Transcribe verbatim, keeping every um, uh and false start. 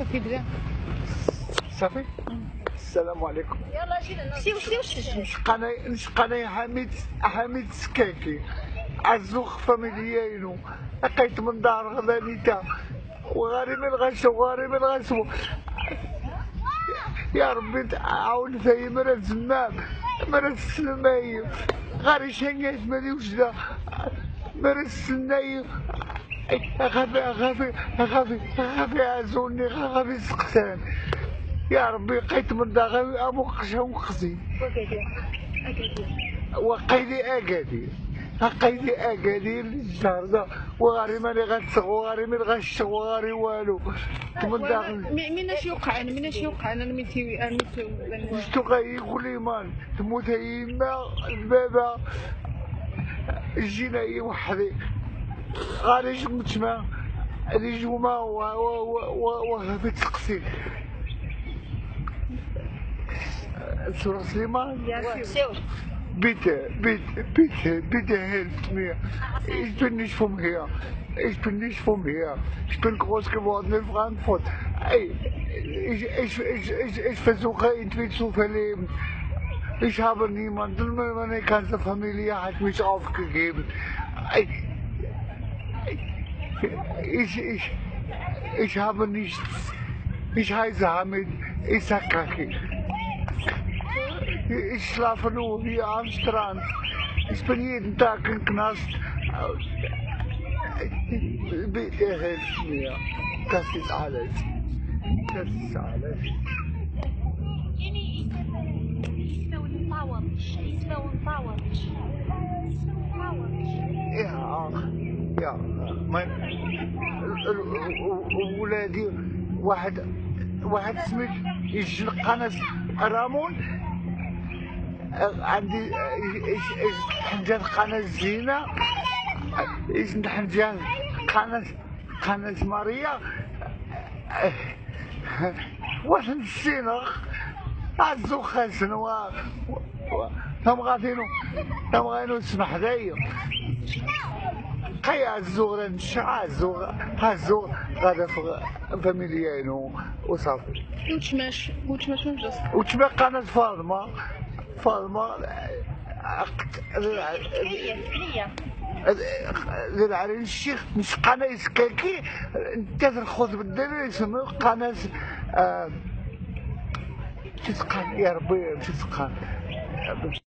صافي بدا صافي. السلام عليكم. يلا سير سير سير نشقنا نشقنا حميد حميد سكاكي عزوخ فاميليينو لقيت من دار غدانيتا وغاري من غشو وغاري من غشو. يا ربي عاون فيا مرا الزمام مرا السلماي غاري شنيات مالي وجده مرا السناي اخافي اخافي اخافي اخافي عزوني اخافي سقسان. يا ربي لقيت من دار ابو قشا وقزي وقيدي اكادير قيدي اكادير الشهر دا وغاري ماني غتسق وغاري من غش وغاري والو من داخل. مين اش يوقع انا مين اش يوقع انا ميتي ميتي شتو غيقول لي مان تموت يما البابا جينا هي وحدي غادي جمت ما هذه جوما وغادي تسقسي سورة سليمان. Bitte, bitte, bitte, bitte helft mir. Ich bin nicht vom Heer. Ich bin nicht vom Heer. Ich bin groß geworden in Frankfurt. Ey, ich, ich, ich, ich, ich versuche irgendwie zu verleben. Ich habe niemanden. Meine ganze Familie hat mich aufgegeben. Ey, ich, ich, ich habe nichts. Ich heiße Hamid Isakaki. Ich schlafe nur hier am Strand. Ich bin jeden Tag im Knast. Bitte helft mir. Das ist alles. Das ist alles. Ja, ja. mein ولادي واحد واحد سميت يجي القناص رامون. عندي حنجات قناة زينة، حنجات قناة قناة ماريا، واش نسينا عزو خاسن و هم غادينو هم غادينو نسمح دايا قيا عزو نشع عزو عزو غادا فاميليانو وصافي. وتماش وتماش من جوز وتما قناة فاطمة فاطمة ذي على الشيخ مش قناة سكاكي انت تاخذ بالدليل يسموه قناة شو تقال يا ربي شو تقال